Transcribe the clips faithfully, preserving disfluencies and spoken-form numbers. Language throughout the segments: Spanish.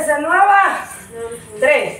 esa nueva. Tres.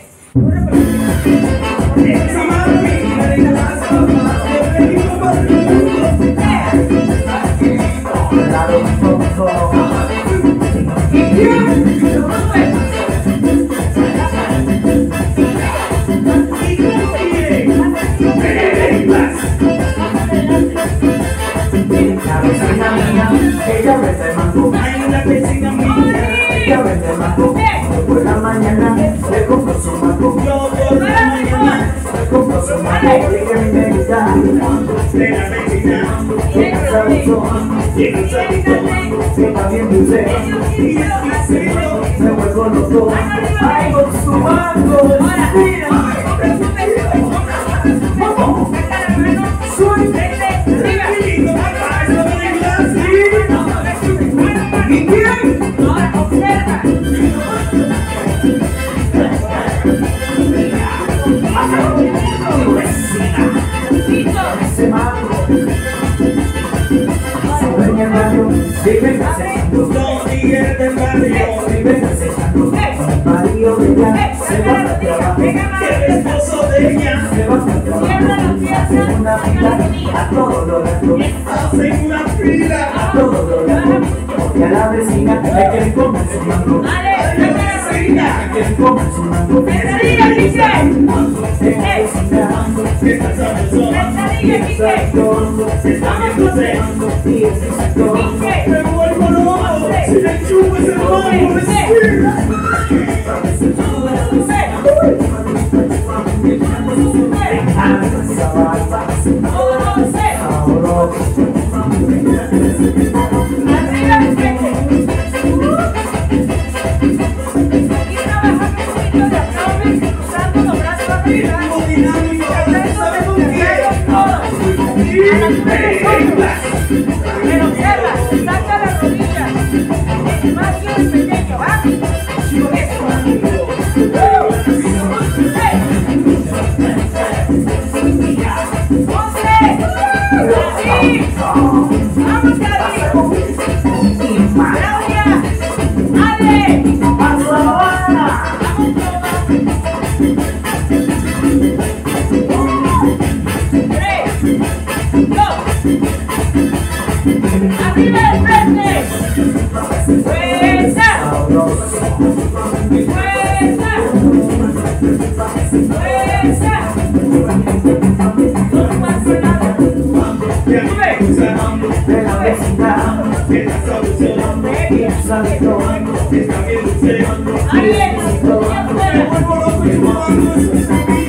Ella vende mango, hay una vecina mía, ella vende mango. Por la mañana le compro su mango, yo por la mañana le compro su mango. Llega mi negrita, de la vecina, llega el sabizón, llega el sabizón, que está bien dulce, y exquisito, me vuelvo loco, ay con su mango, mira. ¿Y quién? Ahora observa. Ese mango, su dueña el barrio, vive acechando. Los tigres del barrio, viven acechando. El marido de ella se va a trabajar. El esposo de ella se va a trabajar. Hacen una fila a todo lo largo. Hacen una fila a todo lo largo. Porque a la vecina le quieren comer su mango. A la vecina le quieren comer su mango. ¡Pesadilla, Quique! Me vuelvo loco, si le chupes el mango, Pero observa, saca las rodillas. El espacio es pequeño, ¿va? Eso. ¡Así! ¡Vamos, David! ¡Claudia! ¡Ale! ¡Vamos, Habana! ¡Arriba el frente! ¡Fuerza! ¡Fuerza! ¡Fuerza! No pasa nada. de la vecina, que la solución y el santo está bien dulce. ¡Ahí es! ¡Ya fuera!